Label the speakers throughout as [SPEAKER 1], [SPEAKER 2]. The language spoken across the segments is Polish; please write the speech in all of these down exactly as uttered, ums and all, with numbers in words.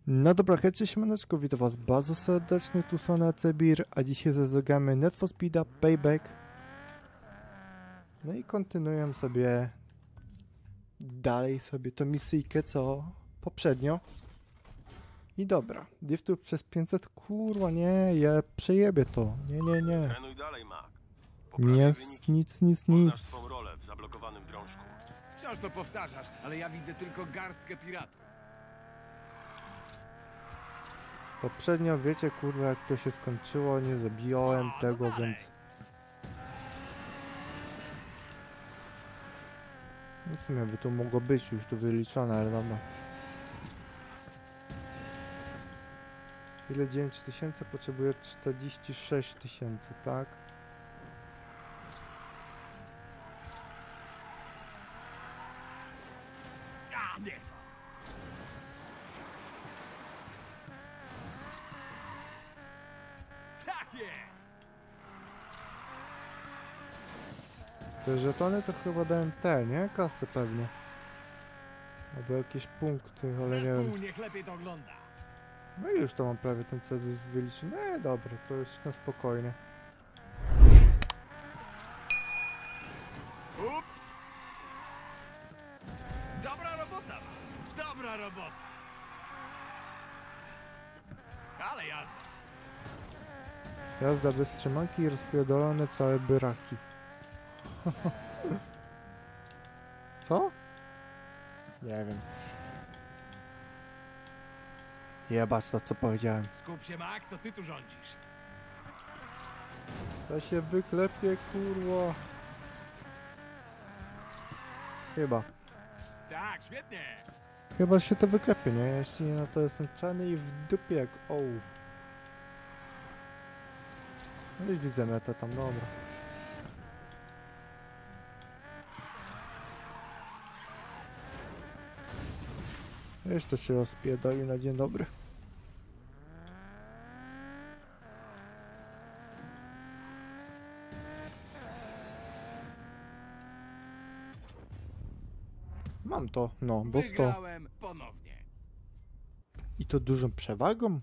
[SPEAKER 1] No dobra, hej, cześć, siemaneczko, witam was bardzo serdecznie, tu Sona Cebir, a dzisiaj zagramy Need for Speeda Payback. No i kontynuuję sobie dalej sobie tą misyjkę, co poprzednio. I dobra, driftów przez pięćset, kurwa, nie, ja przejebię to, nie, nie, nie.
[SPEAKER 2] Trenuj dalej, Mac.
[SPEAKER 1] Nie, nic, nic, nic.
[SPEAKER 2] Poznasz swą rolę w zablokowanym drążku.
[SPEAKER 3] Wciąż to powtarzasz, ale ja widzę tylko garstkę piratów.
[SPEAKER 1] Poprzednio wiecie, kurwa, jak to się skończyło, nie zabiłem
[SPEAKER 3] No, no
[SPEAKER 1] tego,
[SPEAKER 3] dalej.
[SPEAKER 1] więc... No w sumie by to mogło być już tu wyliczone, ale dobra. Ile? dziewięć tysięcy? Potrzebuję czterdzieści sześć tysięcy, tak?
[SPEAKER 3] A, nie. Tak jest!
[SPEAKER 1] Te żetony to chyba dałem te, nie? Kasy pewnie. Albo jakieś punkty, ale nie
[SPEAKER 3] Zespół
[SPEAKER 1] wiem.
[SPEAKER 3] niech lepiej to ogląda.
[SPEAKER 1] No i już to mam prawie ten cel wyliczony. Nie, dobra, to jest na spokojnie.
[SPEAKER 3] Ups! Dobra robota! Dobra robota! Ale jazda!
[SPEAKER 1] Jazda bez trzymanki i rozpierdolone całe byraki. Co? Nie wiem. Jebać to, co powiedziałem.
[SPEAKER 3] Skup się, Mac, to ty tu rządzisz.
[SPEAKER 1] To się wyklepie, kurwa. Chyba.
[SPEAKER 3] Tak, świetnie!
[SPEAKER 1] Chyba się to wyklepie, nie? Jeśli nie, no to jestem czarny i w dupie jak ołów. No już widzę metę tam, dobra. Jeszcze się rozpierdoli na dzień dobry. Mam to, no, bo sto.
[SPEAKER 3] Wygrałem ponownie.
[SPEAKER 1] I to dużą przewagą?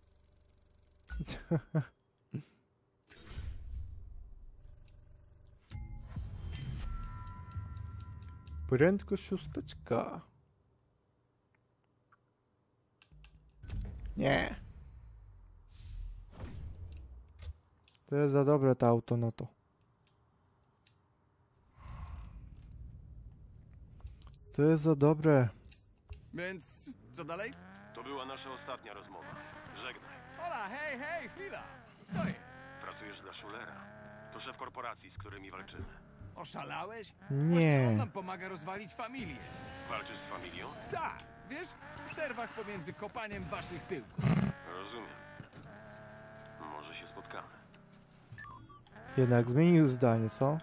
[SPEAKER 1] Prędkość szósteczka. Nie. To jest za dobre to auto na to. To jest za dobre.
[SPEAKER 3] Więc co dalej?
[SPEAKER 2] To była nasza ostatnia rozmowa. Żegnaj.
[SPEAKER 3] Hola, hej, hej, chwila! Co jest?
[SPEAKER 2] Pracujesz dla Schulera. To szef korporacji, z którymi walczymy.
[SPEAKER 3] Oszalałeś? Właśnie on
[SPEAKER 1] Nie.
[SPEAKER 3] nam pomaga rozwalić familię.
[SPEAKER 2] Walczysz z familią?
[SPEAKER 3] Tak, wiesz, w przerwach pomiędzy kopaniem waszych tyłków.
[SPEAKER 2] Rozumiem. Może się spotkamy.
[SPEAKER 1] Jednak zmienił zdanie, co?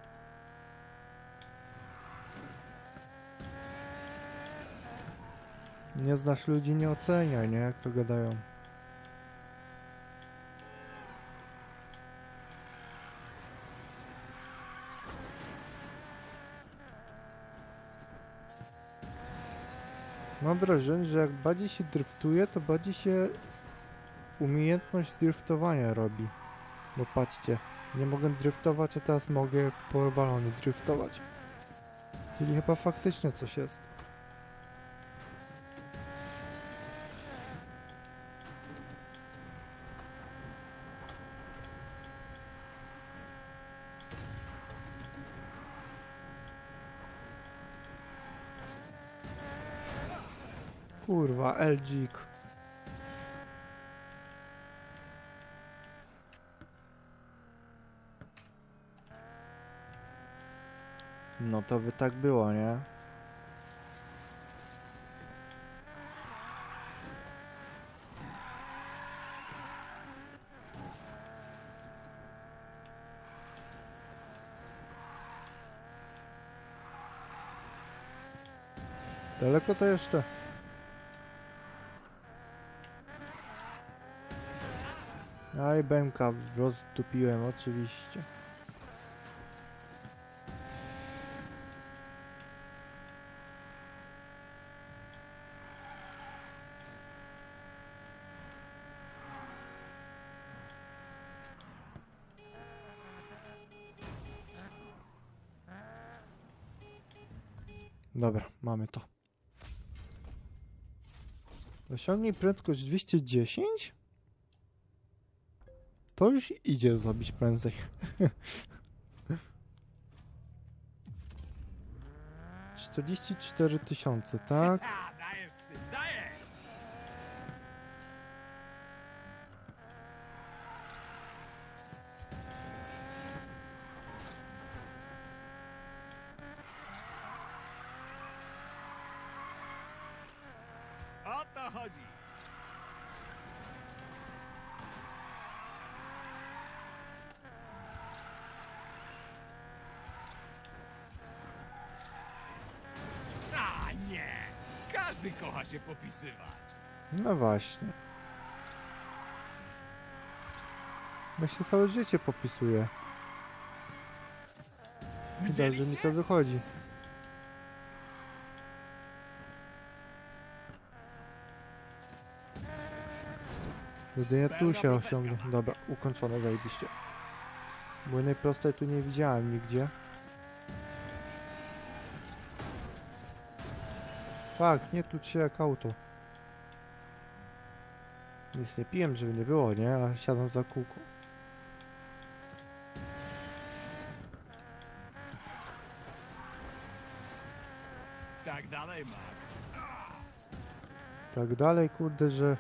[SPEAKER 1] Nie znasz ludzi, nie oceniaj, nie? Jak to gadają. Mam wrażenie, że jak bardziej się driftuje, to bardziej się umiejętność driftowania robi. Bo patrzcie, nie mogę driftować, a teraz mogę jak porwalony driftować. Czyli chyba faktycznie coś jest. Kurwa, L G K. No to by tak było, nie? Daleko to jeszcze? Aj, Bemka rozdupiłem, oczywiście. Dobra, mamy to. Osiągnij prędkość dwieście dziesięć? To już idzie zrobić prędzej. czterdzieści cztery tysiące, tak?
[SPEAKER 3] Ha, dajesz z tym, dajesz! O to chodzi! A nie! Każdy kocha się popisywać.
[SPEAKER 1] No właśnie. Ja się całe życie popisuję. Widać, że mi to wychodzi. Jedynie tu się osiągnie. Dobra, ukończone, zajebiście. Bo najprościej tu nie widziałem nigdzie. Fak, nie tuć się jak auto. Nic nie piłem, żeby nie było, nie? A siadam za kółko.
[SPEAKER 3] Tak dalej, Mark.
[SPEAKER 1] Tak dalej, kurde, że...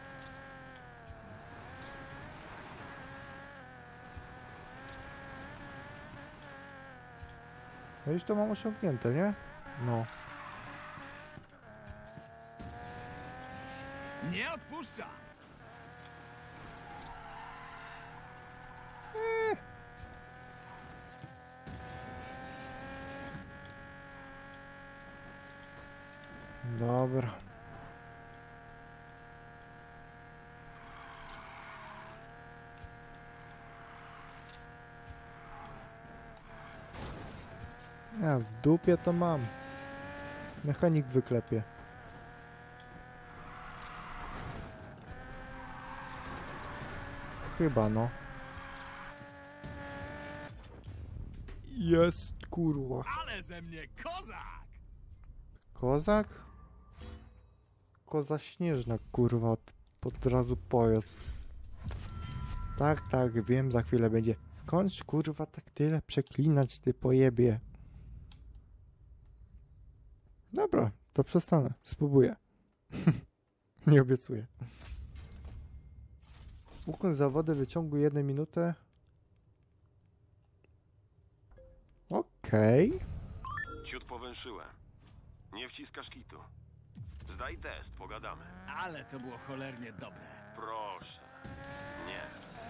[SPEAKER 1] No już to mam osiągnięte, nie? No.
[SPEAKER 3] Nie odpuszczam!
[SPEAKER 1] Dobra. Ja w dupie to mam. Mechanik wyklepie. Chyba no. Jest kurwa.
[SPEAKER 3] Ale ze mnie kozak!
[SPEAKER 1] Kozak? Koza śnieżna kurwa. Od, od razu powiedz. Tak, tak, wiem, za chwilę będzie. Skądś kurwa tak tyle przeklinać, ty pojebie. Dobra, to przestanę. Spróbuję. Nie obiecuję. Ukończ zawody w wyciągu jednej minuty. Okej. Okay.
[SPEAKER 2] Ciut powęszyłem. Nie wciskasz kitu. Zdaj test, pogadamy.
[SPEAKER 3] Ale to było cholernie dobre.
[SPEAKER 2] Proszę. Nie.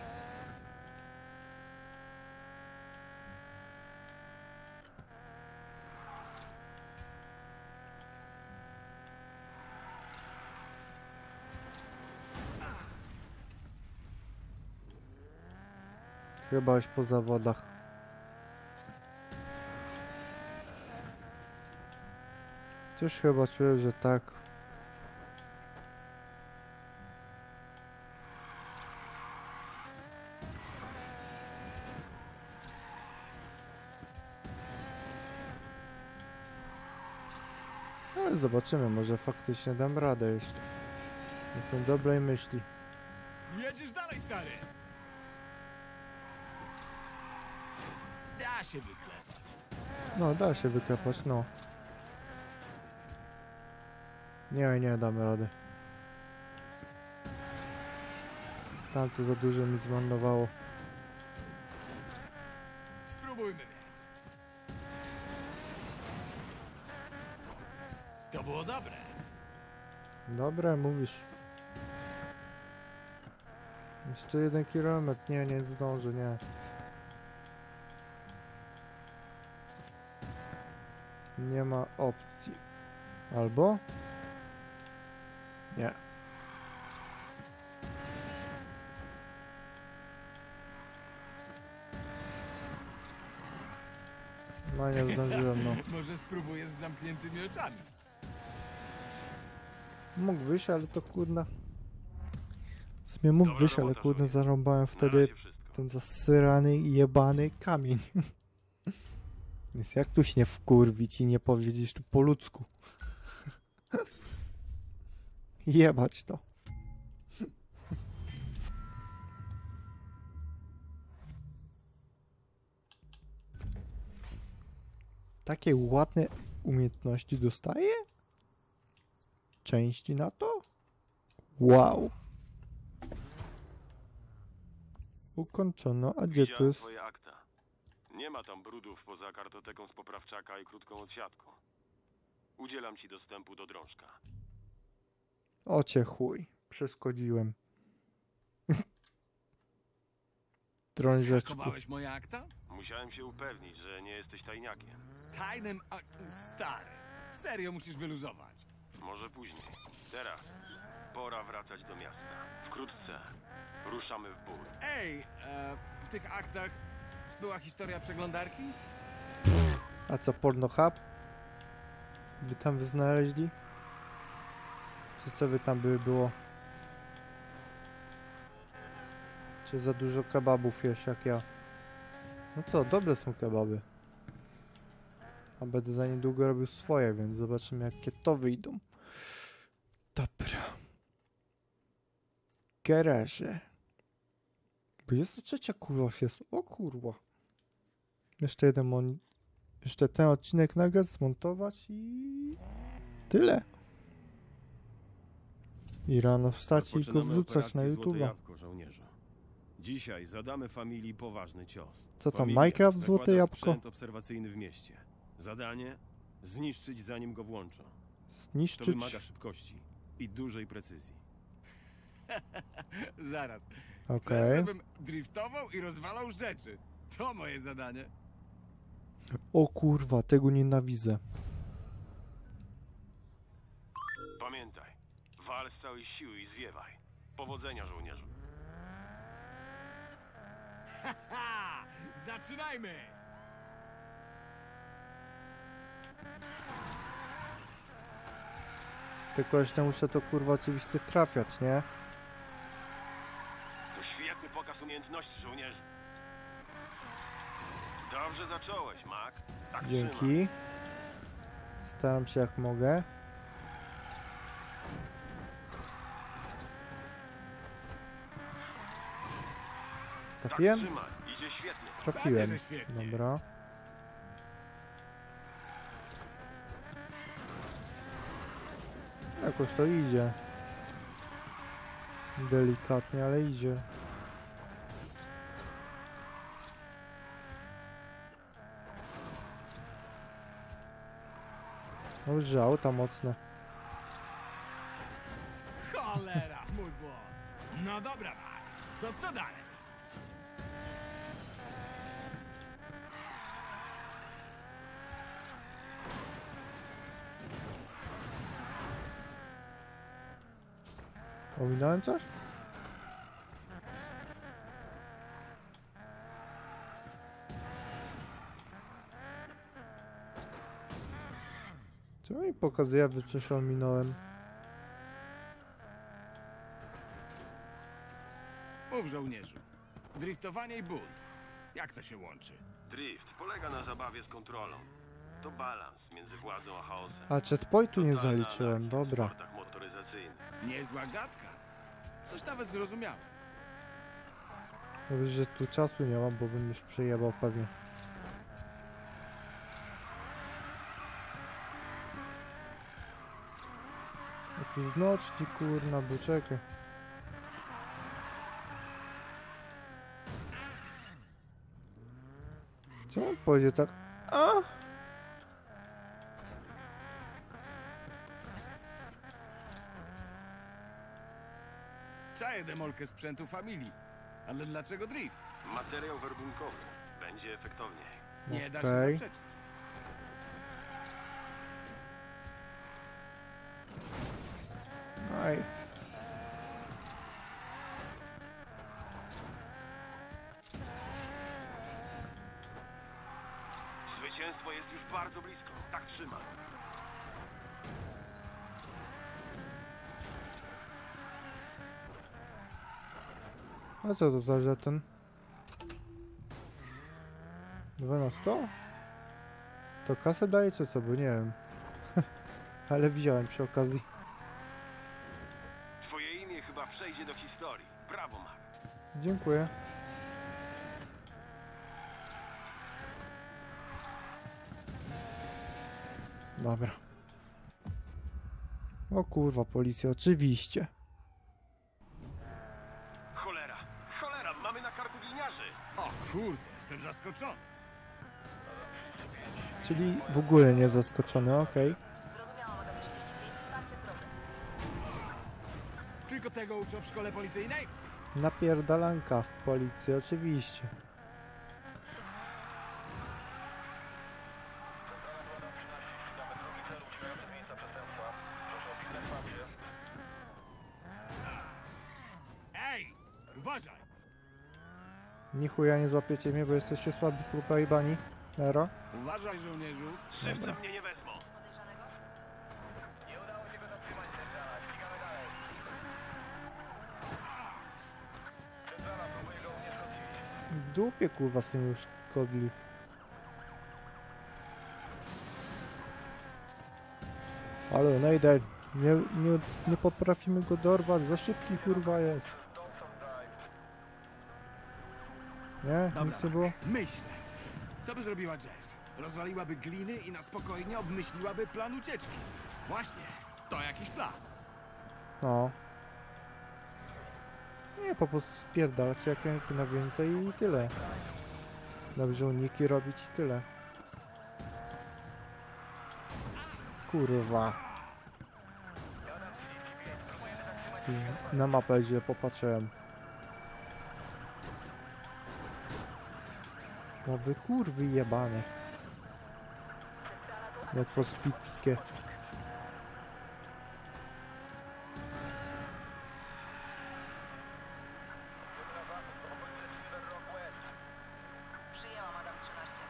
[SPEAKER 1] Chyba już po zawodach. Coś chyba czuję, że tak. Ale zobaczymy, może faktycznie dam radę jeszcze. Jestem dobrej myśli.
[SPEAKER 3] Jedziesz dalej, stary! Da się wyklepać.
[SPEAKER 1] No, da się wyklepać, no. Nie, nie damy rady. Tam to za dużo mi zmarnowało.
[SPEAKER 3] Spróbujmy więc. To było dobre.
[SPEAKER 1] Dobre, mówisz. Jeszcze jeden kilometr. Nie, nie zdążę, nie. Nie ma opcji. Albo? Nie. No nie zdążyłem, no.
[SPEAKER 3] Może spróbuję z zamkniętymi oczami.
[SPEAKER 1] Mógł wyjść, ale to kurna. W sumie mógł
[SPEAKER 2] Dobra
[SPEAKER 1] wyjść, ale
[SPEAKER 2] robota,
[SPEAKER 1] kurna
[SPEAKER 2] żołnierz.
[SPEAKER 1] zarąbałem
[SPEAKER 2] Na
[SPEAKER 1] wtedy
[SPEAKER 2] razie wszystko.
[SPEAKER 1] ten zasyrany i jebany kamień. Więc jak tu się nie wkurwić i nie powiedzieć tu po ludzku? Jebać to. Takie ładne umiejętności dostaję? Części na to? Wow. Ukończono, a gdzie tu
[SPEAKER 2] Widziałem
[SPEAKER 1] jest?
[SPEAKER 2] twoje akta. Nie ma tam brudów poza kartoteką z poprawczaka i krótką odsiadką. Udzielam ci dostępu do drążka.
[SPEAKER 1] O cię chuj. Przeszkodziłem. Drążeczku.
[SPEAKER 3] Schakowałeś moje akta?
[SPEAKER 2] Musiałem się upewnić, że nie jesteś tajniakiem.
[SPEAKER 3] Tajnym ak... Stary. Serio musisz wyluzować.
[SPEAKER 2] Może później. Teraz pora wracać do miasta. Wkrótce ruszamy w bój.
[SPEAKER 3] Ej, e, w tych aktach była historia przeglądarki?
[SPEAKER 1] A co, Pornhub? Wy tam wy znaleźli? Czy co wy tam by było? Czy za dużo kebabów jesz jak ja? No co, dobre są kebaby. A będę za niedługo robił swoje, więc zobaczymy jakie to wyjdą. Dobra. Garaże. dwudziesta trzecia kurwa się jest. O kurwa. Jeszcze jeden mon... Jeszcze ten odcinek nagrać, zmontować i... Tyle. I rano wstać i go
[SPEAKER 4] Rozpoczynamy
[SPEAKER 1] wrzucać na
[SPEAKER 4] operację Złote
[SPEAKER 1] YouTube'a.
[SPEAKER 4] Jabłko, żołnierzu. Dzisiaj zadamy familii poważny cios.
[SPEAKER 1] Co tam,
[SPEAKER 4] Familia
[SPEAKER 1] Minecraft
[SPEAKER 4] zakłada
[SPEAKER 1] Złote Jabłko?
[SPEAKER 4] sprzęt obserwacyjny w mieście. Zadanie? Zniszczyć zanim go włączą. To
[SPEAKER 1] Zniszczyć...
[SPEAKER 4] wymaga szybkości i dużej precyzji.
[SPEAKER 3] Zaraz.
[SPEAKER 1] Okej.
[SPEAKER 3] Chcesz, żebym driftował i rozwalał rzeczy. To moje zadanie.
[SPEAKER 1] O kurwa, tego nienawidzę.
[SPEAKER 2] Pamiętaj, wal z całej siły i zwiewaj. Powodzenia, żołnierzu.
[SPEAKER 3] Ha! Zaczynajmy!
[SPEAKER 1] Tylko jeszcze muszę to kurwa oczywiście trafiać, nie?
[SPEAKER 2] To świetny pokaz umiejętności, żołnierzu. Dobrze zacząłeś, Mac. Tak trzymaj.
[SPEAKER 1] Dzięki. Staram się jak mogę. Trafiłem?
[SPEAKER 2] Tak trzymaj. Idzie świetnie.
[SPEAKER 1] Trafiłem.
[SPEAKER 3] Prawie, że świetnie.
[SPEAKER 1] Dobra. Jakoś to idzie. Delikatnie, ale idzie. Dobrze, auta mocne.
[SPEAKER 3] Cholera, mój błąd. No dobra, Mac. To co dalej?
[SPEAKER 1] Ominąłem coś? Co mi pokazuje, aby coś ominąłem?
[SPEAKER 3] Mów, żołnierzu. Driftowanie i bunt. Jak to się łączy?
[SPEAKER 2] Drift polega na zabawie z kontrolą. To balans między władzą a chaosem.
[SPEAKER 1] A checkpointu nie
[SPEAKER 2] Totalna
[SPEAKER 1] zaliczyłem,
[SPEAKER 2] anarchia w
[SPEAKER 1] dobra.
[SPEAKER 2] sportach motoryzacyjnych.
[SPEAKER 3] Niezła gadka. Coś nawet zrozumiałem.
[SPEAKER 1] Dobrze, że tu czasu nie mam, bo bym już przejebał pewnie. A tu znoczni, kurna, bo czekaj. Co on powiedział tak? A!
[SPEAKER 3] Czaję demolkę sprzętu familii. Ale dlaczego drift?
[SPEAKER 2] Materiał werbunkowy. Będzie efektowniej.
[SPEAKER 3] Nie da
[SPEAKER 1] Okej.
[SPEAKER 3] się zaprzeczyć.
[SPEAKER 1] Aj.
[SPEAKER 2] Zwycięstwo jest już bardzo blisko. Tak trzymaj.
[SPEAKER 1] A co to za żeton? dwa na sto? To kasę daje czy co, bo nie wiem. Ale wziąłem przy okazji.
[SPEAKER 2] Twoje imię chyba przejdzie do historii. Brawo, Mark.
[SPEAKER 1] Dziękuję. Dobra. O kurwa, policja, oczywiście.
[SPEAKER 2] Cholera, cholera, mamy na karku gliniarzy.
[SPEAKER 3] O kurde, jestem zaskoczony.
[SPEAKER 1] Czyli w ogóle nie zaskoczony, okej.
[SPEAKER 3] Tylko tego uczą w szkole policyjnej?
[SPEAKER 1] Napierdalanka w policji, oczywiście.
[SPEAKER 3] Ej, uważaj!
[SPEAKER 1] Ni chuja nie złapiecie mnie, bo jesteście słabi pojebani. Nero.
[SPEAKER 3] Uważaj, żołnierzu.
[SPEAKER 2] Szybce mnie nie wezmą.
[SPEAKER 1] W dupie kurwa z tym już szkodliw. Ale Nejder, nie, nie, nie potrafimy go dorwać, za szybki kurwa jest. Nie?
[SPEAKER 3] Dobra,
[SPEAKER 1] Nic nie było?
[SPEAKER 3] myślę. Co by zrobiła Jess? Rozwaliłaby gliny i na spokojnie obmyśliłaby plan ucieczki. Właśnie, to jakiś plan.
[SPEAKER 1] No. Nie, po prostu spierdalać jak jak na więcej i tyle. Dobrze uniki robić i tyle. Kurwa. Z, na mapę źle popatrzyłem. No wy kurwy jebane. Netwospickie.
[SPEAKER 5] Przyjęłam, Adam trzynaście.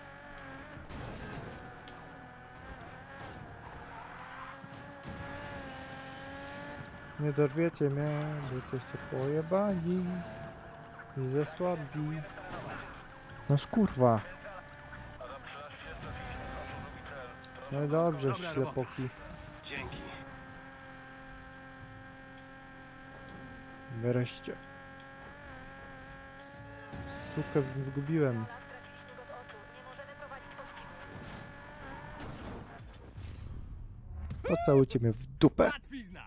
[SPEAKER 1] Nie dorwiecie mnie, bo jesteście pojebani i ze słabi. No kurwa. No i dobrze,
[SPEAKER 3] Dobra
[SPEAKER 1] ślepoki.
[SPEAKER 2] Dzięki.
[SPEAKER 1] Wreszcie. Sukę z- zgubiłem.
[SPEAKER 5] Straciliśmy go z oczu. Nie możemy prowadzić pościgu.
[SPEAKER 1] Pocałujcie mnie w dupę.
[SPEAKER 3] Łatwizna!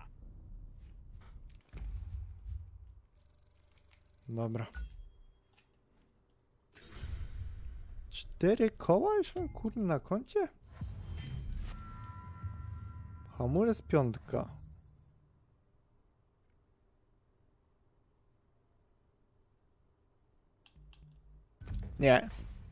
[SPEAKER 1] Dobra. Cztery koła już mam kurde na koncie? Hamulec piątka. Nie.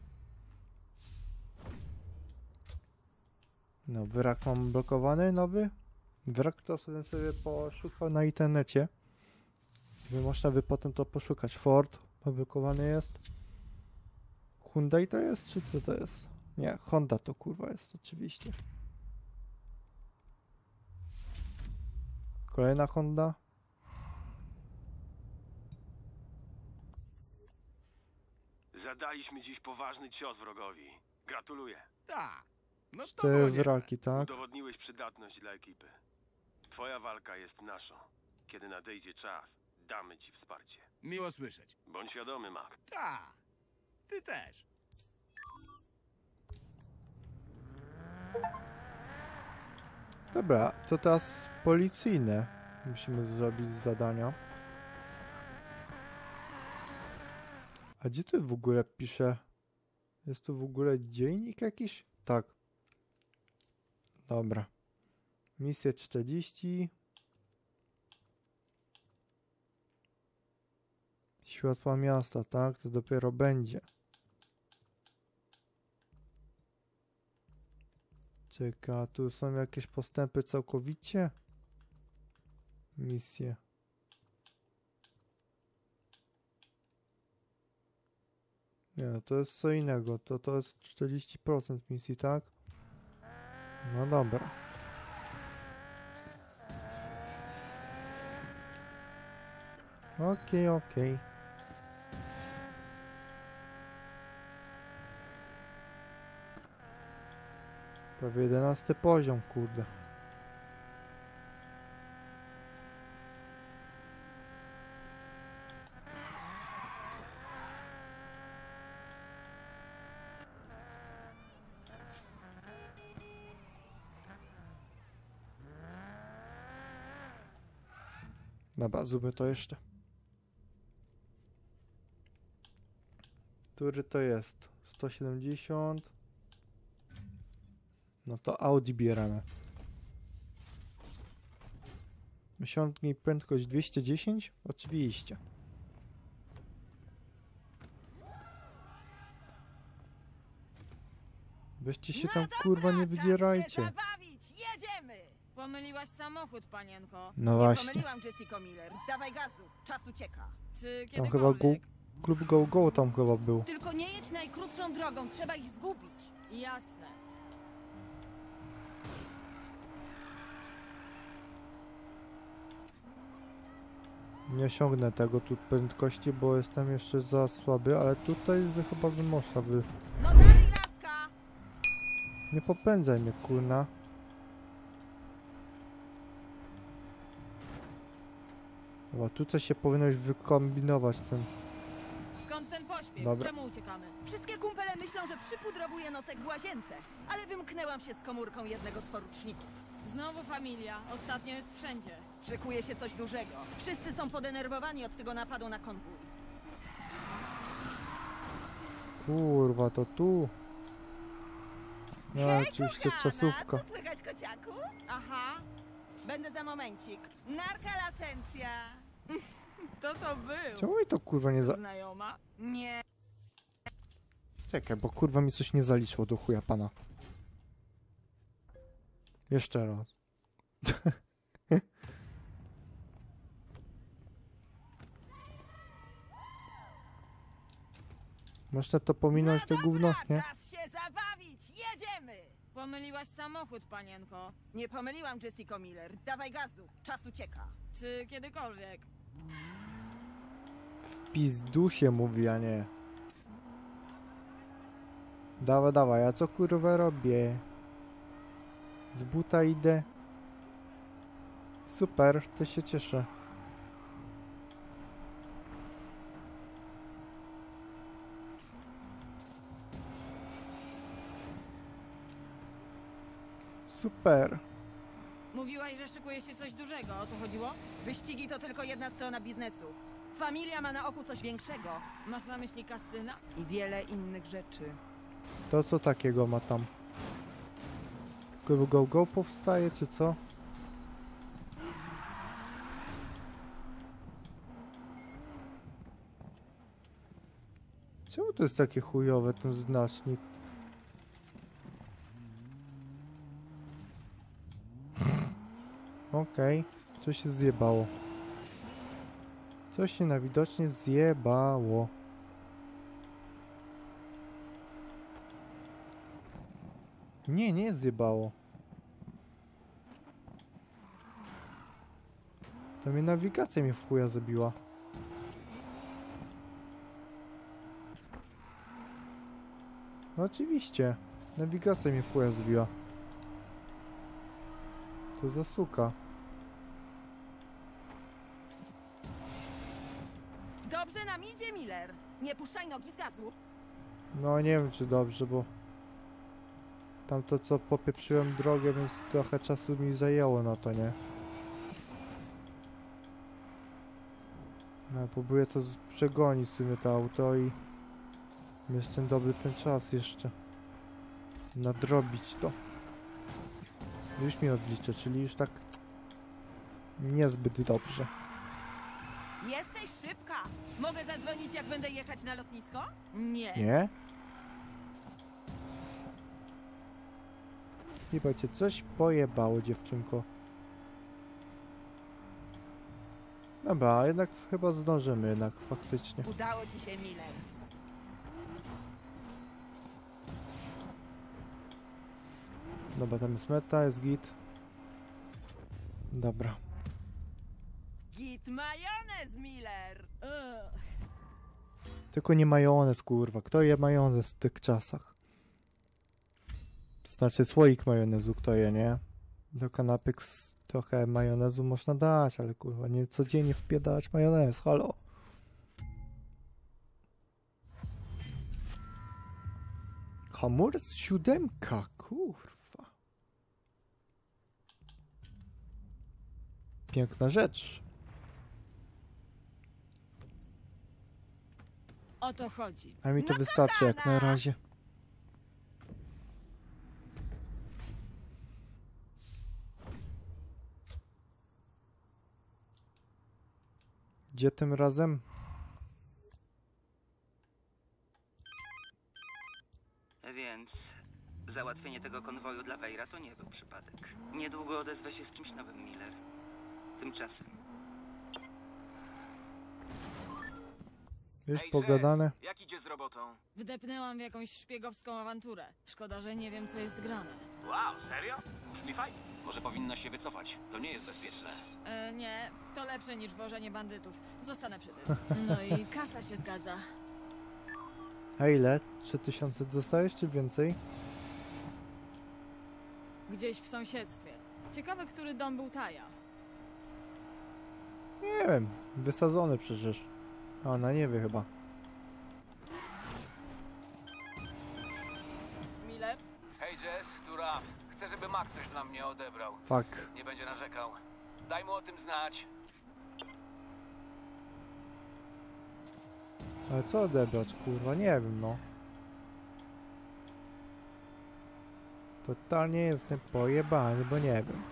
[SPEAKER 1] No, wrak mam blokowany, nowy. Wrak to sobie, sobie poszukał na internecie. By można by potem to poszukać. Ford poblokowany jest. Hyundai to jest, czy co to jest? Nie, Honda to kurwa jest, oczywiście. Kolejna Honda.
[SPEAKER 2] Zadaliśmy dziś poważny cios wrogowi. Gratuluję.
[SPEAKER 3] Tak. No to
[SPEAKER 1] Te
[SPEAKER 3] było niezłe.
[SPEAKER 1] wraki, tak?
[SPEAKER 2] Udowodniłeś przydatność dla ekipy. Twoja walka jest naszą. Kiedy nadejdzie czas, damy ci wsparcie.
[SPEAKER 3] Miło słyszeć.
[SPEAKER 2] Bądź świadomy, Mac.
[SPEAKER 3] Tak. Ty też.
[SPEAKER 1] Dobra, to teraz policyjne musimy zrobić zadania. A gdzie tu w ogóle pisze? Jest tu w ogóle dziennik jakiś? Tak. Dobra. Misja czterdzieści. Światła miasta, tak? To dopiero będzie. Czeka, a tu są jakieś postępy całkowicie? Misje. Nie, no to jest co innego. To, to jest czterdzieści procent misji, tak? No dobra. Okej, okej. Prawie jedenasty poziom, kurde. Dobra, zróbmy to jeszcze. Który to jest? sto siedemdziesiąt. No to Audi bieramy. Osiągnij prędkość dwieście dziesięć? Oczywiście. Weźcie się tam kurwa nie wydzierajcie.
[SPEAKER 6] Zabawić! Jedziemy!
[SPEAKER 7] Pomyliłaś samochód, panienko.
[SPEAKER 1] No
[SPEAKER 6] Nie
[SPEAKER 1] właśnie.
[SPEAKER 6] pomyliłam, Jessica Miller. Dawaj gazu, czas ucieka.
[SPEAKER 7] Czy
[SPEAKER 1] Tam chyba go,
[SPEAKER 7] kiedykolwiek?
[SPEAKER 1] klub Go Go tam chyba był.
[SPEAKER 6] Tylko nie jedź najkrótszą drogą, trzeba ich zgubić.
[SPEAKER 7] Jasne.
[SPEAKER 1] Nie osiągnę tego tu prędkości, bo jestem jeszcze za słaby, ale tutaj wy chyba by można wy...
[SPEAKER 6] No dalej, laska!
[SPEAKER 1] Nie popędzaj mnie, kurna. Dobra, tutaj się powinnoś wykombinować ten...
[SPEAKER 7] Skąd ten pośpiech?
[SPEAKER 1] Dobra.
[SPEAKER 7] Czemu uciekamy?
[SPEAKER 6] Wszystkie kumpele myślą, że przypudrowuję nosek w łazience, ale wymknęłam się z komórką jednego z poruczników.
[SPEAKER 7] Znowu familia. Ostatnio jest wszędzie.
[SPEAKER 6] Szykuje się coś dużego. Wszyscy są podenerwowani od tego napadu na konwój.
[SPEAKER 1] Kurwa, to tu. No,
[SPEAKER 6] Hej,
[SPEAKER 1] oczywiście
[SPEAKER 6] kochana,
[SPEAKER 1] czasówka.
[SPEAKER 6] co słychać, kociaku? Aha, będę za momencik. Narka lasencja.
[SPEAKER 7] To to był.
[SPEAKER 1] Czemu mi to kurwa nie za...
[SPEAKER 7] Znajoma?
[SPEAKER 6] Nie.
[SPEAKER 1] Czekaj, bo kurwa mi coś nie zaliczyło do chuja pana. Jeszcze raz. Można to pominąć,
[SPEAKER 6] no
[SPEAKER 1] to
[SPEAKER 6] dobra,
[SPEAKER 1] gówno, nie?
[SPEAKER 6] czas się zabawić, jedziemy!
[SPEAKER 7] Pomyliłaś samochód, panienko.
[SPEAKER 6] Nie pomyliłam, Jessica Miller. Dawaj gazu, czas ucieka.
[SPEAKER 7] Czy kiedykolwiek?
[SPEAKER 1] W pizdusie mówi, a nie. Dawaj, dawaj, a co kurwa robię? Z buta idę. Super, to się cieszę. Super.
[SPEAKER 7] Mówiłaś, że szykuje się coś dużego. O co chodziło?
[SPEAKER 6] Wyścigi to tylko jedna strona biznesu. Familia ma na oku coś większego
[SPEAKER 7] Masz na myśli kasyna?
[SPEAKER 6] i wiele innych rzeczy.
[SPEAKER 1] To co takiego ma tam? Go Go Go powstaje, czy co? Czemu to jest takie chujowe, ten znacznik? Okej, okay. Coś się zjebało. Coś się najwidoczniej zjebało. Nie, nie zjebało. To mnie nawigacja mnie w chuja zabiła. No oczywiście. Nawigacja mnie w chuja zabiła. To za suka.
[SPEAKER 6] Dobrze nam idzie, Miller. Nie puszczaj nogi z gazu.
[SPEAKER 1] No nie wiem czy dobrze, bo... Tam to co popieprzyłem drogę, więc trochę czasu mi zajęło na to, nie? No, próbuję to z- przegonić w sumie to auto i... Jest ten dobry ten czas jeszcze. Nadrobić to. Już mi odliczę, czyli już tak... Niezbyt dobrze.
[SPEAKER 6] Jesteś szybka. Mogę zadzwonić, jak będę jechać na lotnisko?
[SPEAKER 7] Nie.
[SPEAKER 1] Nie? Chyba cię coś pojebało, dziewczynko. Dobra, a jednak chyba zdążymy jednak faktycznie.
[SPEAKER 6] Udało ci się, Miller.
[SPEAKER 1] Dobra, tam jest meta, jest git. Dobra.
[SPEAKER 6] Git majonez, Miller.
[SPEAKER 7] Ugh.
[SPEAKER 1] Tylko nie majonez, kurwa. Kto je majonez w tych czasach? Znaczy słoik majonezu kto je, nie? Do kanapek s- trochę majonezu można dać, ale kurwa, nie codziennie wpierdalać majonez, halo. Hamulec siódemka, kurwa. Piękna rzecz.
[SPEAKER 7] O to chodzi.
[SPEAKER 1] A mi to wystarczy jak na razie. Gdzie tym razem?
[SPEAKER 8] Więc załatwienie tego konwoju dla Wejra to nie był przypadek. Niedługo odezwę się z czymś nowym, Miller. Tymczasem.
[SPEAKER 1] Już pogadane?
[SPEAKER 2] Jak idzie z robotą?
[SPEAKER 7] Wdepnęłam w jakąś szpiegowską awanturę. Szkoda, że nie wiem, co jest grane.
[SPEAKER 2] Wow, serio? Brzmi fajnie. Może powinna się wycofać. To nie jest bezpieczne.
[SPEAKER 7] E, nie, to lepsze niż wożenie bandytów. Zostanę przy tym. No i kasa się zgadza.
[SPEAKER 1] A ile? trzy tysiące dostajesz czy więcej?
[SPEAKER 7] Gdzieś w sąsiedztwie. Ciekawe, który dom był Taja.
[SPEAKER 1] Nie wiem. Wysadzony przecież. A ona nie wie chyba.
[SPEAKER 7] Miller?
[SPEAKER 9] Hej Jess, tu Raf. Chcę, żeby Mac coś dla mnie odebrał.
[SPEAKER 1] Fuck.
[SPEAKER 9] Nie będzie narzekał. Daj mu o tym znać.
[SPEAKER 1] Ale co odebrać, kurwa? Nie wiem, no. Totalnie jestem pojebany, bo nie wiem.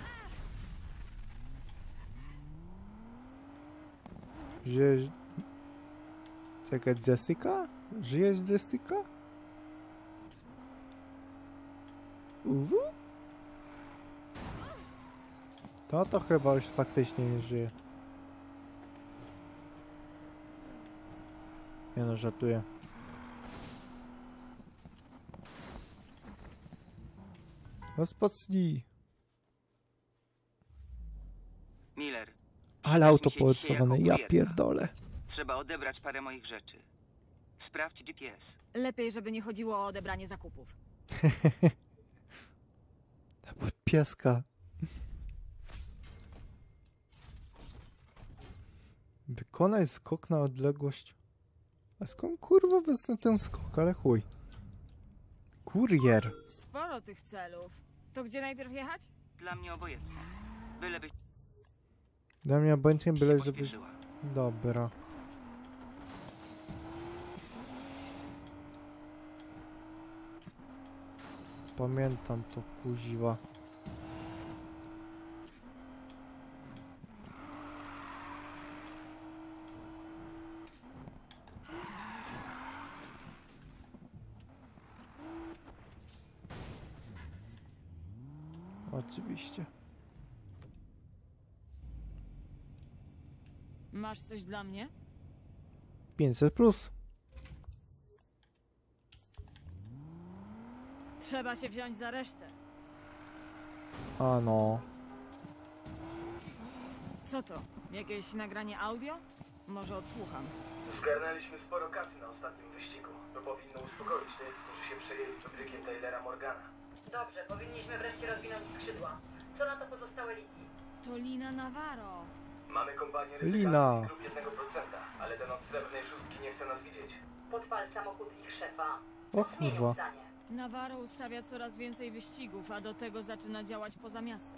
[SPEAKER 1] Żyjesz... Czekaj, Jessica? Żyjesz, Jessica? Uwu? To to chyba już faktycznie nie żyje. Nie no, żartuję. Rozpocznij.
[SPEAKER 8] Miller.
[SPEAKER 1] Ale auto
[SPEAKER 8] mi się dzisiaj
[SPEAKER 1] porysowane,
[SPEAKER 8] jako
[SPEAKER 1] ja
[SPEAKER 8] kurierka.
[SPEAKER 1] pierdolę.
[SPEAKER 8] Trzeba odebrać parę moich rzeczy. Sprawdź G P S.
[SPEAKER 7] Lepiej, żeby nie chodziło o odebranie zakupów.
[SPEAKER 1] Pod pieska. Wykonaj skok na odległość. A skąd kurwa wezmę ten skok, ale chuj. Kurier.
[SPEAKER 7] Sporo tych celów. To gdzie najpierw jechać?
[SPEAKER 8] Dla mnie obojętne. Byleby się
[SPEAKER 1] Dla mnie obojętnie byle, żebyś...
[SPEAKER 8] pośpieszyła.
[SPEAKER 1] Dobra. Pamiętam to, kuziła. Oczywiście.
[SPEAKER 7] Masz coś dla mnie?
[SPEAKER 1] pięćset plus.
[SPEAKER 7] Trzeba się wziąć za resztę.
[SPEAKER 1] A no.
[SPEAKER 7] Co to? Jakieś nagranie audio? Może odsłucham.
[SPEAKER 10] Zgarnęliśmy sporo kasy na ostatnim wyścigu. To powinno uspokoić tych, którzy się przejęli fabrykiem Taylora Morgana.
[SPEAKER 5] Dobrze, powinniśmy wreszcie rozwinąć skrzydła. Co na to pozostałe liki?
[SPEAKER 7] To Lina Navarro.
[SPEAKER 10] Mamy kompanię
[SPEAKER 1] Lina.
[SPEAKER 10] ryzyka klub jednego procenta, ale ten od srebrnej szóstki nie chce nas widzieć.
[SPEAKER 5] Podpal samochód ich szefa.
[SPEAKER 1] O
[SPEAKER 5] Zmienią
[SPEAKER 1] kurwa.
[SPEAKER 5] zdanie.
[SPEAKER 7] Navarro ustawia coraz więcej wyścigów, a do tego zaczyna działać poza miastem.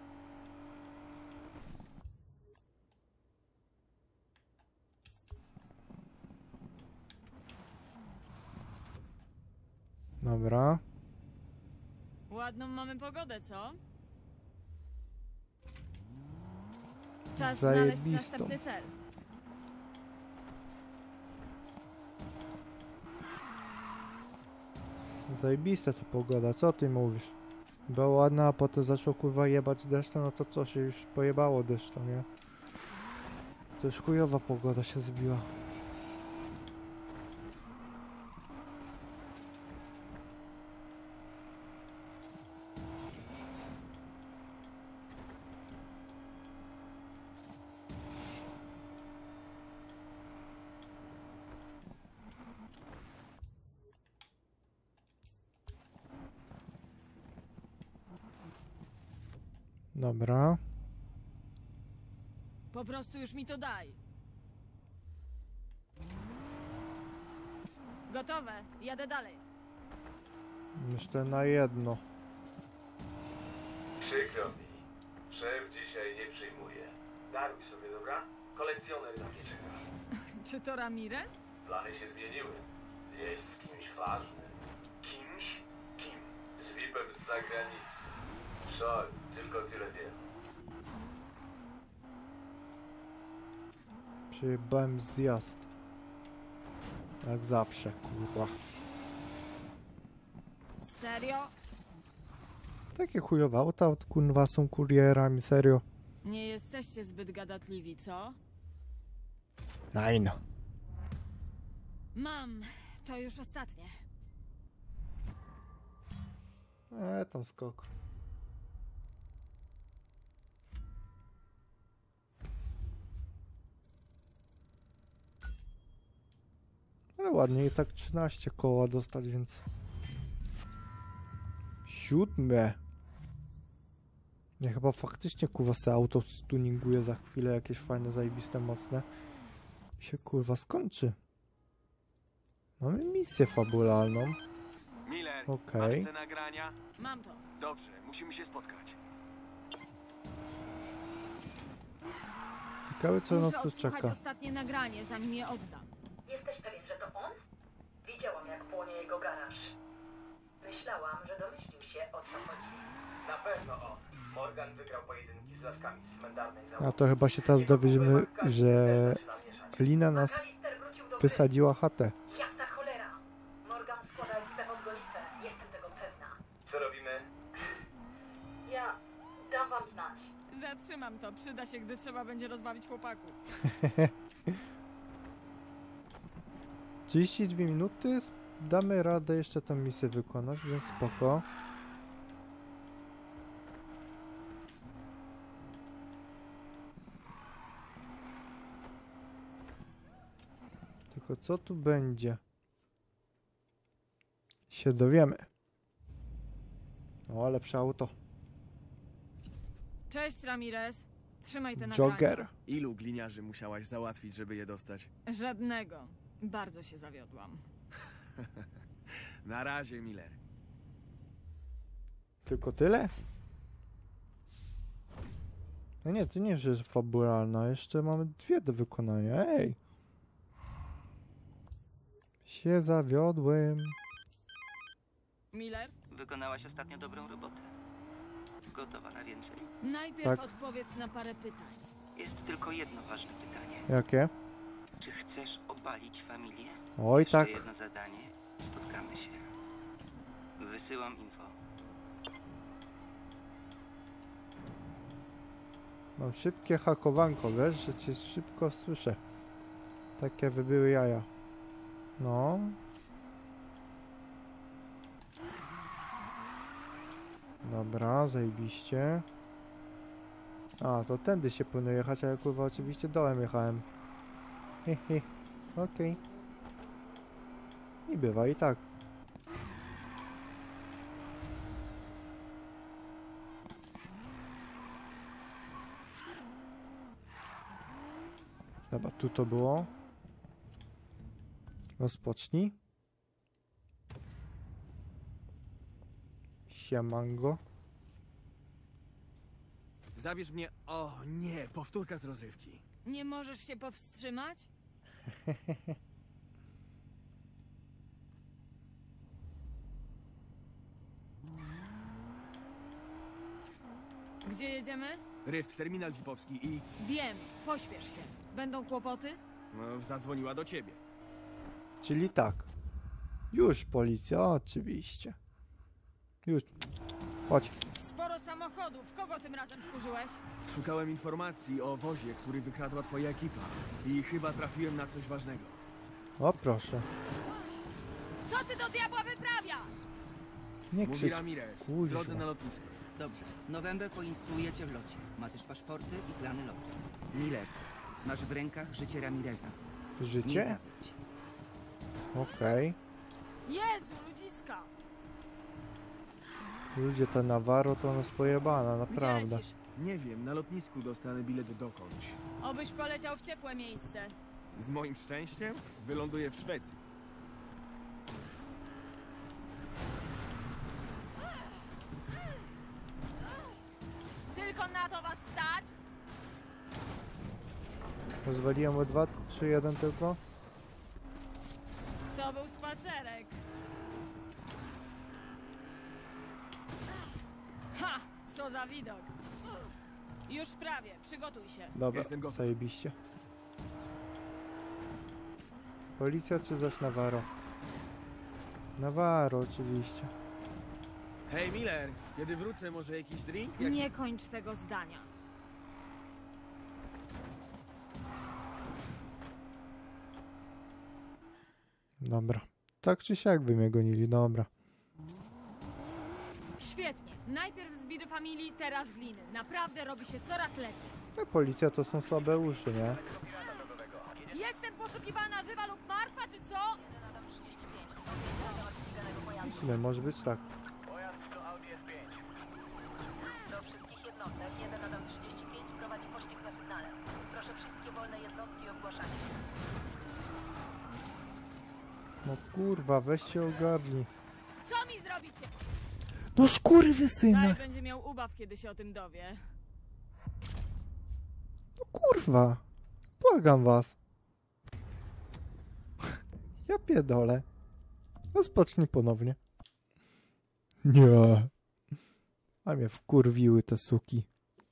[SPEAKER 1] Dobra.
[SPEAKER 7] Ładną mamy pogodę, co? Czas
[SPEAKER 1] Zajebistą.
[SPEAKER 7] znaleźć następny cel.
[SPEAKER 1] Zajebista to pogoda, co ty mówisz? Była ładna, a potem zaczął kurwa jebać deszczem, no to co się już pojebało deszczem, nie? To już chujowa pogoda się zbiła. Dobra.
[SPEAKER 7] Po prostu już mi to daj. Gotowe, jadę dalej.
[SPEAKER 1] Myślę na jedno.
[SPEAKER 10] Przykro mi. Szef dzisiaj nie przyjmuje. Daruj sobie, dobra? Kolekcjoner na mnie czeka.
[SPEAKER 7] Czy to Ramirez?
[SPEAKER 10] Plany się zmieniły. Jest z kimś ważnym. Kimś? Kim? Z V I P-em z zagranicy. Szol, tylko tyle wiem.
[SPEAKER 1] Przyjebałem zjazd. Jak zawsze, kurwa.
[SPEAKER 7] Serio?
[SPEAKER 1] Takie chujowe auta od kurwa są kurierami, serio.
[SPEAKER 7] Nie jesteście zbyt gadatliwi, co?
[SPEAKER 1] Nein.
[SPEAKER 7] Mam. To już ostatnie.
[SPEAKER 1] Eee, tam skok. Ale ładnie i tak trzynaście koła dostać, więc... Siódme. Nie, chyba faktycznie kurwa se auto stuninguje za chwilę, jakieś fajne, zajebiste, mocne. I się kurwa skończy. Mamy misję fabularną.
[SPEAKER 2] Miller,
[SPEAKER 1] Okej.
[SPEAKER 2] masz te nagrania?
[SPEAKER 7] Mam to.
[SPEAKER 2] Dobrze, musimy się spotkać.
[SPEAKER 1] Ciekawe co nas
[SPEAKER 7] Muszę
[SPEAKER 1] tu
[SPEAKER 7] odsłuchać
[SPEAKER 1] czeka.
[SPEAKER 7] ostatnie nagranie, zanim je oddam.
[SPEAKER 5] Jesteś pewien, że to on? Widziałam, jak płonie jego garaż. Myślałam, że domyślił się, o co chodzi.
[SPEAKER 10] Na pewno on. Morgan wygrał pojedynki z laskami z cmentarnej
[SPEAKER 1] A
[SPEAKER 10] załogi.
[SPEAKER 1] to chyba się teraz dowiedziemy, że Lina nas
[SPEAKER 5] McAllister wrócił do gry.
[SPEAKER 1] wysadziła chatę.
[SPEAKER 5] Jasna cholera. Morgan składa ekipę pod gonitwę. Jestem tego pewna.
[SPEAKER 10] Co robimy?
[SPEAKER 5] Ja dam wam znać.
[SPEAKER 7] Zatrzymam to, przyda się, gdy trzeba będzie rozbawić chłopaków.
[SPEAKER 1] trzydzieści dwie minuty, damy radę jeszcze tę misję wykonać, więc spoko. Tylko co tu będzie? Się dowiemy. O, lepsze auto.
[SPEAKER 7] Cześć, Ramirez. Trzymaj te nagrania.
[SPEAKER 1] Jogger.
[SPEAKER 3] Ilu gliniarzy musiałaś załatwić, żeby je dostać?
[SPEAKER 7] Żadnego. Bardzo się zawiodłam.
[SPEAKER 3] Na razie, Miller.
[SPEAKER 1] Tylko tyle? No nie, to nie jest fabularna. Jeszcze mamy dwie do wykonania. Ej! Się zawiodłem.
[SPEAKER 7] Miller,
[SPEAKER 8] Wykonałaś ostatnio dobrą robotę. Gotowa na więcej?
[SPEAKER 7] najpierw
[SPEAKER 1] Tak.
[SPEAKER 7] odpowiedz na parę pytań.
[SPEAKER 8] Jest tylko jedno ważne pytanie.
[SPEAKER 1] Jakie?
[SPEAKER 8] Czy chcesz obalić familię?
[SPEAKER 1] Oj
[SPEAKER 8] Jeszcze
[SPEAKER 1] tak.
[SPEAKER 8] jedno zadanie. Spotkamy się. Wysyłam info.
[SPEAKER 1] Mam szybkie hakowanko, wiesz, że cię szybko słyszę. Takie by były jaja. No. Dobra, zajebiście. A, to tędy się powinno jechać, a ja kurwa oczywiście dołem jechałem. Hehe, okej. I bywa i tak. Dobra, tu to było. Rozpocznij. Siemango.
[SPEAKER 3] Zabierz mnie... O nie, powtórka z rozrywki.
[SPEAKER 7] Nie możesz się powstrzymać? Gdzie jedziemy?
[SPEAKER 3] Rift, terminal vipowski i...
[SPEAKER 7] Wiem, pośpiesz się. Będą kłopoty?
[SPEAKER 3] No, zadzwoniła do ciebie.
[SPEAKER 1] Czyli tak. Już policja, oczywiście. Już. Chodź.
[SPEAKER 7] Sporo samochodów. Kogo tym razem wkurzyłeś?
[SPEAKER 3] Szukałem informacji o wozie, który wykradła twoja ekipa. I chyba trafiłem na coś ważnego.
[SPEAKER 1] O proszę.
[SPEAKER 7] Co ty do diabła wyprawiasz?
[SPEAKER 1] Nie
[SPEAKER 3] Mówi
[SPEAKER 1] krzycz.
[SPEAKER 3] Ramirez, w
[SPEAKER 1] kuźwa.
[SPEAKER 3] drodze na lotnisko.
[SPEAKER 11] Dobrze. November poinstruuje cię w locie. Ma też paszporty i plany lotu. Miller, masz w rękach życie Ramireza. Nie
[SPEAKER 1] Życie?
[SPEAKER 11] zawiedź.
[SPEAKER 1] Okej.
[SPEAKER 7] Jezu, ludziska!
[SPEAKER 1] Ludzie, ta Navarro to nas pojebana,
[SPEAKER 7] Gdzie
[SPEAKER 1] naprawdę.
[SPEAKER 7] lecisz?
[SPEAKER 3] Nie wiem, na lotnisku dostanę bilet dokądś.
[SPEAKER 7] Obyś poleciał w ciepłe miejsce.
[SPEAKER 3] Z moim szczęściem wyląduję w Szwecji.
[SPEAKER 7] Tylko na to was stać?
[SPEAKER 1] Rozwaliłem o dwa, trzy, jeden tylko.
[SPEAKER 7] To był spacerek. Ha! Co za widok. Już prawie, przygotuj się.
[SPEAKER 1] Dobra,
[SPEAKER 3] Jestem gotów.
[SPEAKER 1] zajebiście. Policja czy zaś Navarro? Navarro oczywiście.
[SPEAKER 3] Hej Miller, kiedy wrócę, może jakiś drink? Jak...
[SPEAKER 7] Nie kończ tego zdania.
[SPEAKER 1] Dobra. Tak czy siak by mnie gonili, dobra.
[SPEAKER 7] Świetnie. Najpierw zbity familii, teraz gliny. Naprawdę robi się coraz lepiej.
[SPEAKER 1] No, policja to są słabe uszy, nie?
[SPEAKER 7] Jestem poszukiwana żywa lub martwa, czy co?
[SPEAKER 1] W sumie może być tak.
[SPEAKER 5] Do wszystkich jednostek, jeden Adam trzydzieści pięć prowadzi pościg na sygnale. Proszę wszystkie wolne jednostki o zgłaszanie.
[SPEAKER 1] No kurwa, weź się ogarnij.
[SPEAKER 7] Co mi zrobicie?
[SPEAKER 1] No skurwysyna!
[SPEAKER 7] Daj będzie miał ubaw, kiedy się o tym dowie.
[SPEAKER 1] No kurwa! Błagam was. Ja pierdolę. Rozpocznij ponownie. Nie. A mnie wkurwiły te suki.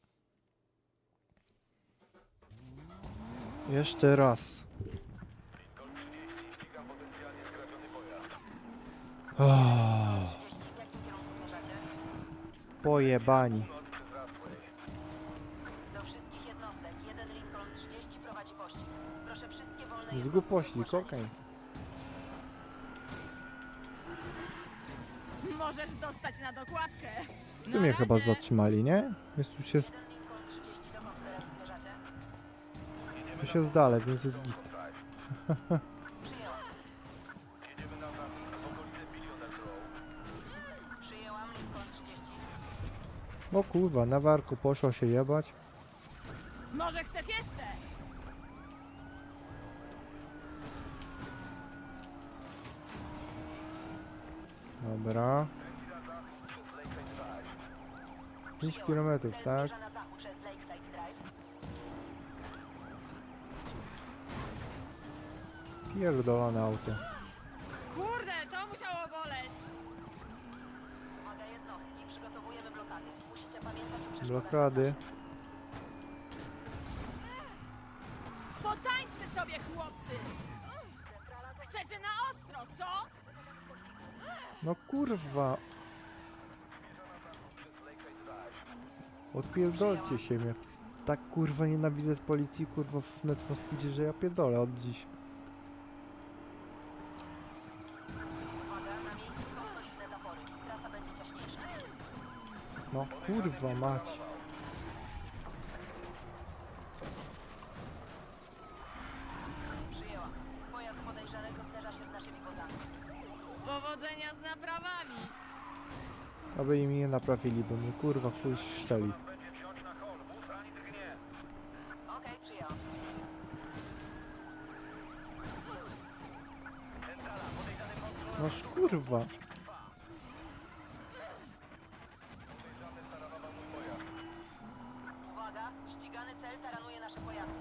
[SPEAKER 1] Jeszcze raz. Oh. Pojebani.
[SPEAKER 5] Do wszystkich jednostek, jeden Lincoln trzydzieści prowadzi pościg. Proszę wszystkie wolne
[SPEAKER 1] Zgub pościg, okej.
[SPEAKER 7] Możesz dostać na dokładkę.
[SPEAKER 1] Tu
[SPEAKER 7] Na
[SPEAKER 1] mnie
[SPEAKER 7] razie.
[SPEAKER 1] chyba zatrzymali, nie? Jest tu się... Tu się zdale, więc jest git.
[SPEAKER 5] Przyjęłam Lincoln trzydzieści.
[SPEAKER 1] O kurwa, na warku poszła się jebać.
[SPEAKER 7] Może chcesz jeszcze?
[SPEAKER 1] Dobra. pięć kilometrów, tak?
[SPEAKER 5] Na dachu przez Lakeside Drive.
[SPEAKER 1] Pierdolone auto.
[SPEAKER 7] Kurde, to musiało boleć.
[SPEAKER 5] Uwaga jednostki, przygotowujemy blokady. Musicie pamiętać o przeszkodach.
[SPEAKER 1] Blokady.
[SPEAKER 7] Potańczmy sobie, chłopcy. Chcecie na ostro, co?
[SPEAKER 1] No kurwa. Odpierdolcie się mnie. Tak kurwa nienawidzę policji kurwa w Need for Speedzie, że ja pierdolę od dziś.
[SPEAKER 5] Uwaga, na miejscu są solidne zapory. Trasa będzie ciaśniejsza.
[SPEAKER 1] No kurwa mać.
[SPEAKER 5] Przyjęłam. Pojazd podejrzanego zderza się z naszymi wozami.
[SPEAKER 7] Powodzenia z naprawami.
[SPEAKER 1] Aby im nie naprawili, bo mnie kurwa chuj strzeli.
[SPEAKER 5] Okej, przyjęłam.
[SPEAKER 1] Noż kurwa.
[SPEAKER 5] Uwaga, ścigany cel taranuje nasze pojazdy.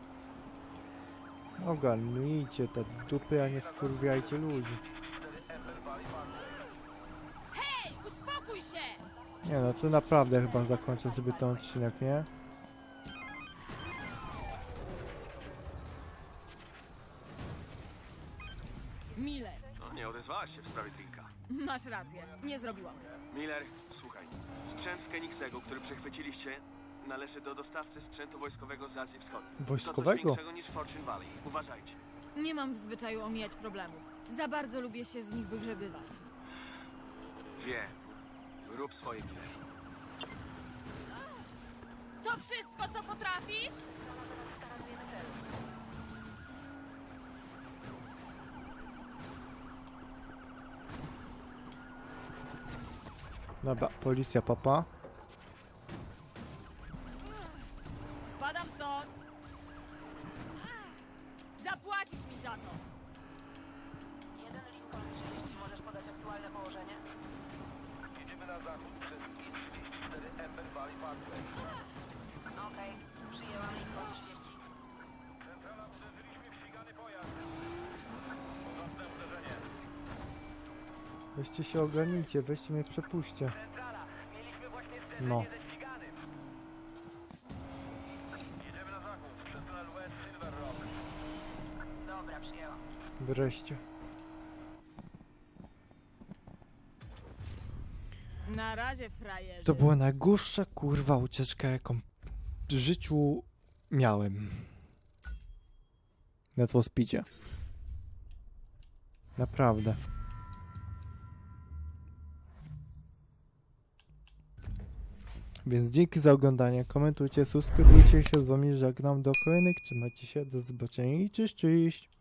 [SPEAKER 1] Ogarnijcie te dupy, a nie wkurwiajcie ludzi.
[SPEAKER 7] Hej, uspokój się!
[SPEAKER 1] Nie no, tu naprawdę chyba zakończę sobie ten odcinek, nie?
[SPEAKER 7] Miller,
[SPEAKER 2] No, nie odezwałaś się w sprawie Tinka.
[SPEAKER 7] masz rację. Nie zrobiłam.
[SPEAKER 2] Miller, słuchaj. Sprzęt z Koenigsegu, który przechwyciliście, należy do dostawcy sprzętu wojskowego z Azji Wschodniej. To
[SPEAKER 1] Wojskowego?
[SPEAKER 2] coś większego niż Fortune Valley. Uważajcie.
[SPEAKER 7] Nie mam w zwyczaju omijać problemów. Za bardzo lubię się z nich wygrzebywać.
[SPEAKER 2] Wiem. Rób swoje, Miller.
[SPEAKER 7] To wszystko, co potrafisz?
[SPEAKER 1] Dobra, policja papa.
[SPEAKER 7] stąd! Zapłacisz mi za to!
[SPEAKER 5] Jeden Lincoln trzydzieści, możesz podać aktualne położenie?
[SPEAKER 10] Jedziemy na zachód przez I trzydzieści cztery Ember Valley Parkway.
[SPEAKER 5] Okej, przyjęłam Lincoln trzydzieści.
[SPEAKER 10] Centrala, przeżyliśmy wścigany pojazd. Ponowne uderzenie.
[SPEAKER 1] Weźcie się ogarnijcie, weźcie mnie przepuśćcie.
[SPEAKER 10] Centrala, mieliśmy właśnie
[SPEAKER 1] No.
[SPEAKER 10] zderzenie ze ściganym. Jedziemy na zachód przez tunel West Silver Rock.
[SPEAKER 5] Dobra, przyjęłam.
[SPEAKER 1] Wreszcie.
[SPEAKER 7] Na razie, frajerzy.
[SPEAKER 1] To była najgorsza kurwa ucieczka, jaką w życiu miałem. Na to speedzie. Naprawdę. Więc dzięki za oglądanie, komentujcie, subskrybujcie się, z wami żegnam do kolejnych, trzymajcie się, do zobaczenia i cześć, cześć!